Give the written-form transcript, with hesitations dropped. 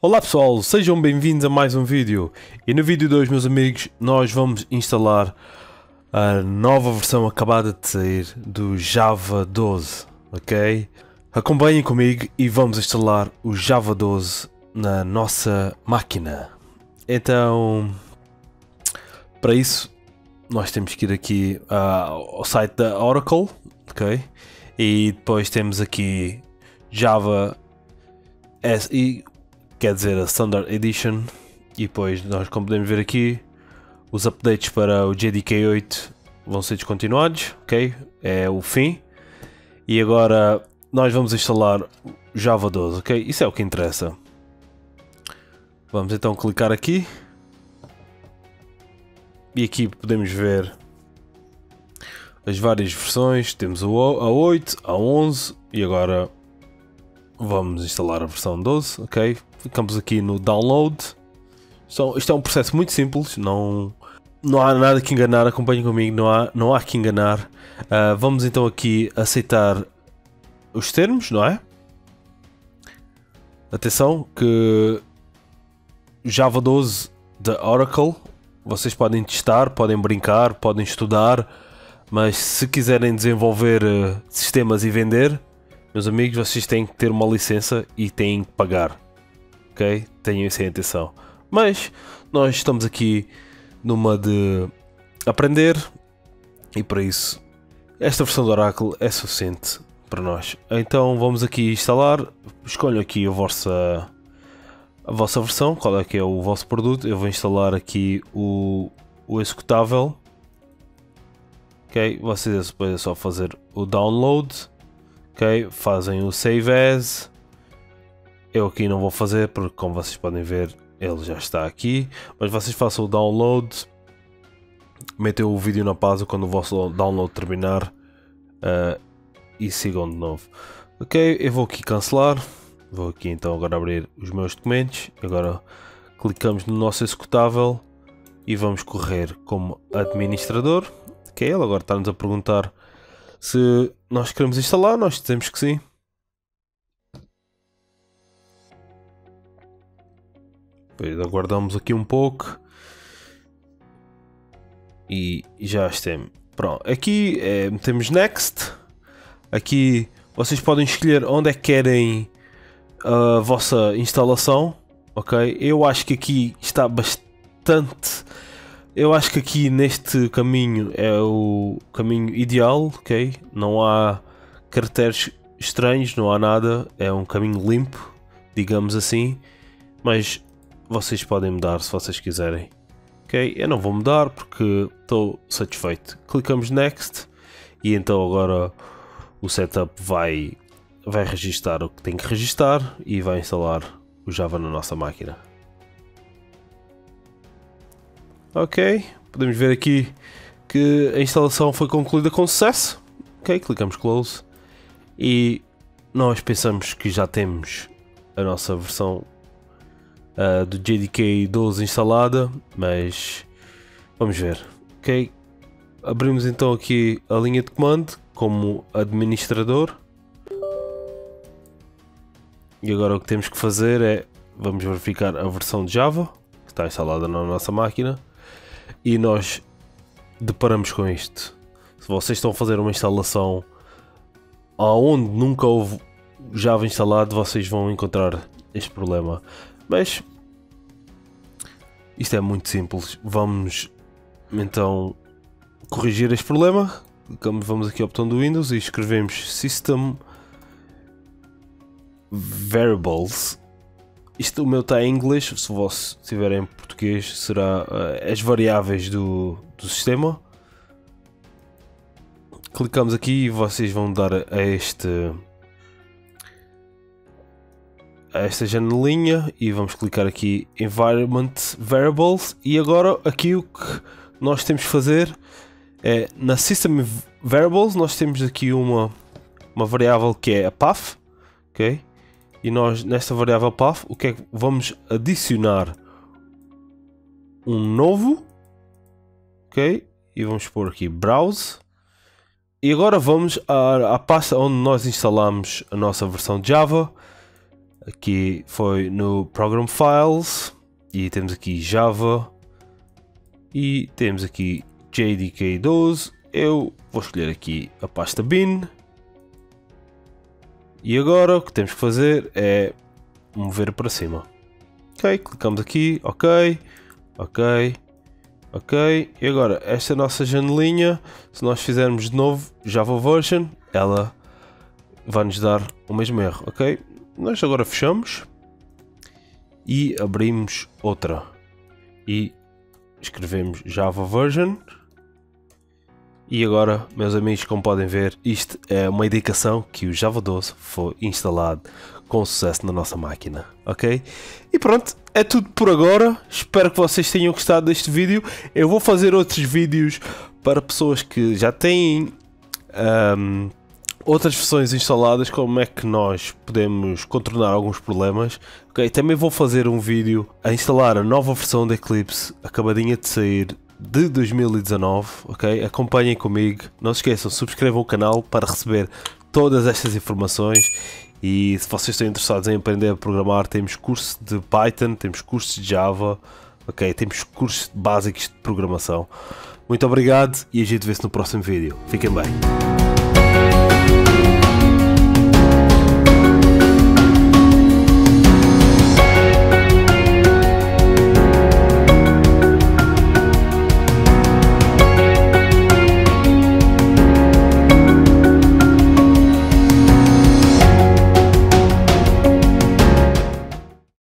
Olá pessoal, sejam bem-vindos a mais um vídeo. E no vídeo de hoje, meus amigos, nós vamos instalar a nova versão acabada de sair do Java 12, ok? Acompanhem comigo e vamos instalar o Java 12 na nossa máquina. Então, para isso, nós temos que ir aqui ao site da Oracle, ok? E depois temos aqui Java SE, quer dizer a Standard Edition, e depois nós, como podemos ver aqui, os updates para o JDK 8 vão ser descontinuados, ok? É o fim. E agora nós vamos instalar o Java 12, ok? Isso é o que interessa. Vamos então clicar aqui. E aqui podemos ver as várias versões. Temos a 8, a 11 e agora vamos instalar a versão 12, ok? Clicamos aqui no download. Isto é um processo muito simples, não há nada que enganar, acompanhem comigo, não há que enganar. Vamos então aqui aceitar os termos, não é? Atenção que Java 12 da Oracle, vocês podem testar, podem brincar, podem estudar, mas se quiserem desenvolver sistemas e vender, meus amigos, vocês têm que ter uma licença e têm que pagar, ok? Tenham isso em atenção. Mas nós estamos aqui numa de aprender e para isso esta versão do Oracle é suficiente para nós. Então vamos aqui instalar, escolham aqui a vossa versão, qual é que é o vosso produto. Eu vou instalar aqui o executável, ok? Vocês depois é só fazer o download. Ok, fazem o save as. Eu aqui não vou fazer porque, como vocês podem ver, ele já está aqui. Mas vocês façam o download, metem o vídeo na pausa quando o vosso download terminar e sigam de novo. Ok, eu vou aqui cancelar. Vou aqui então agora abrir os meus documentos. Agora clicamos no nosso executável e vamos correr como administrador. Ok, ele agora está-nos a perguntar se nós queremos instalar, nós dizemos que sim. Depois aguardamos aqui um pouco. E já estamos. Pronto, aqui metemos next. Aqui vocês podem escolher onde é que querem a vossa instalação. Ok, eu acho que aqui está bastante... Eu acho que aqui neste caminho é o caminho ideal, ok? Não há caracteres estranhos, não há nada, é um caminho limpo, digamos assim, mas vocês podem mudar se vocês quiserem, ok? Eu não vou mudar porque estou satisfeito. Clicamos next e então agora o setup vai registar o que tem que registar e vai instalar o Java na nossa máquina. Ok, podemos ver aqui que a instalação foi concluída com sucesso. Ok, clicamos close e nós pensamos que já temos a nossa versão do JDK 12 instalada, mas vamos ver. Ok, abrimos então aqui a linha de comando como administrador e agora o que temos que fazer é vamos verificar a versão de Java que está instalada na nossa máquina. E nós deparamos com isto. Se vocês estão a fazer uma instalação aonde nunca houve Java instalado, vocês vão encontrar este problema. Mas isto é muito simples. Vamos então corrigir este problema. Vamos aqui ao botão do Windows e escrevemos System Variables. Isto o meu está em inglês, se o vosso estiver em português será as variáveis do sistema. Clicamos aqui e vocês vão dar a esta janelinha e vamos clicar aqui Environment Variables e agora aqui o que nós temos que fazer é na System Variables nós temos aqui uma variável que é a path, ok? E nós, nesta variável path, o que é que vamos adicionar? Um novo, ok? E vamos pôr aqui browse. E agora vamos à pasta onde nós instalamos a nossa versão de Java. Aqui foi no Program Files e temos aqui Java e temos aqui JDK12. Eu vou escolher aqui a pasta bin e agora o que temos que fazer é mover para cima. Ok, clicamos aqui, ok, e agora esta nossa janelinha, se nós fizermos de novo Java version, ela vai nos dar o mesmo erro, ok? Nós agora fechamos e abrimos outra e escrevemos Java version. E agora, meus amigos, como podem ver, isto é uma indicação que o Java 12 foi instalado com sucesso na nossa máquina, ok? E pronto, é tudo por agora. Espero que vocês tenham gostado deste vídeo. Eu vou fazer outros vídeos para pessoas que já têm outras versões instaladas, como é que nós podemos contornar alguns problemas. Ok, também vou fazer um vídeo a instalar a nova versão da Eclipse, acabadinha de sair, de 2019, ok? Acompanhem comigo, não se esqueçam, subscrevam o canal para receber todas estas informações. E se vocês estão interessados em aprender a programar, temos curso de Python, temos cursos de Java, ok? Temos cursos básicos de programação. Muito obrigado e a gente vê-se no próximo vídeo. Fiquem bem.